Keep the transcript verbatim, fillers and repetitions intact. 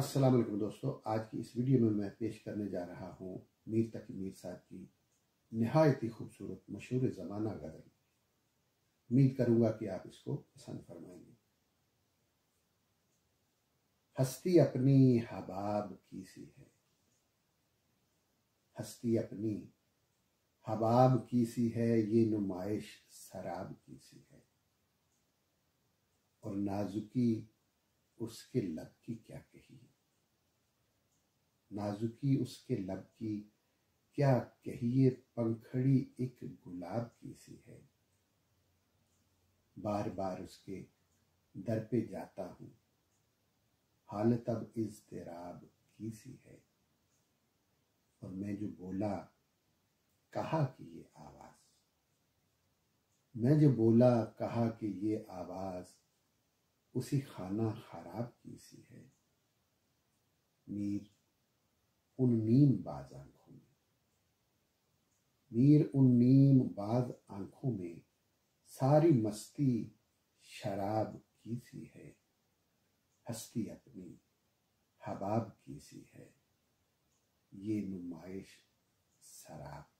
अस्सलाम वालेकुम दोस्तों, आज की इस वीडियो में मैं पेश करने जा रहा हूँ मीर तकी मीर साहब की निहायत ही खूबसूरत मशहूर ज़माना गज़ल। उम्मीद करूँगा कि आप इसको पसंद फरमाएंगे। हस्ती अपनी हबाब की सी है, हस्ती अपनी हबाब की सी है, ये नुमाइश शराब की सी है। और नाजुकी उसके लब की क्या कही, नाजुकी उसके लब की क्या कहिए, पंखड़ी एक गुलाब की सी है। बार बार उसके दर पे जाता हूँ, हालत अब इज़्तिराब की सी है। और मैं जो बोला कहा कि ये आवाज़, मैं जो बोला कहा कि ये आवाज़ उसी खाना खराब की सी है। मीर उन नीम बाज आंखों में, मीर उन नीम बाज आंखों में सारी मस्ती शराब की सी है। हस्ती अपनी हबाब की सी है, ये नुमाइश शराब